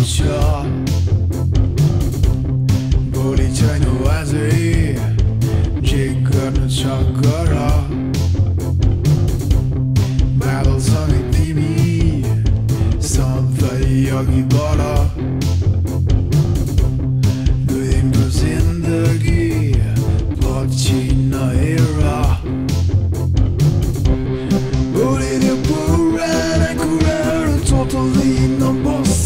छ भोलि छैन आजै जे गर्नु छ गर बादलसँगै तिमी सधैँ अघि बढ दुई दिनको जिन्दगी पछि नहेर भोलि त्यो पुराना कुराहरू totally नबस्छ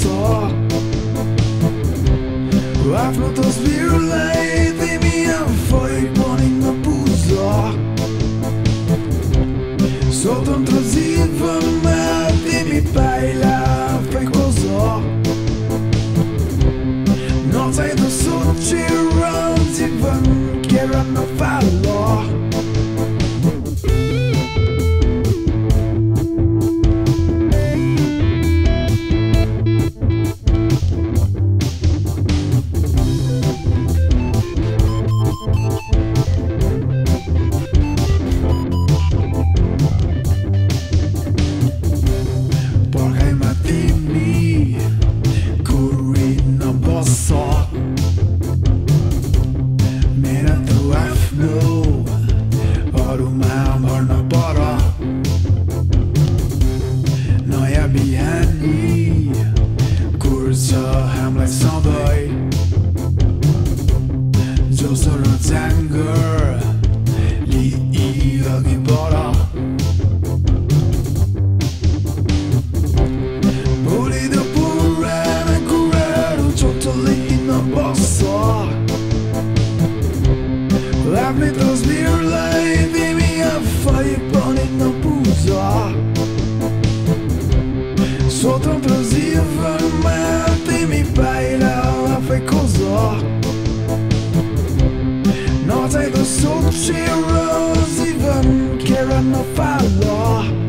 आफ्नो तस्बिरलाई तिमी आफै पनि नबुझ स्वतन्त्र जीवनमा तिमी पाइला आफै खोज नचाहिँदो सोचेर जीवन केर नफाल नयाँ बिहानी कुर्छ हामीलाई सधैँ जोसो र जाँगर लिई अघि बढ भोलि त्यो पुराना कुराहरू totally नबस्छ आफ्नै तस्बिरलाई तिमी आफै पनि नबुझ स्वतन्त्र जीवनमा तिमी पाइला आफै खोज नचाहिँदो सोचेर जीवन केर नफाल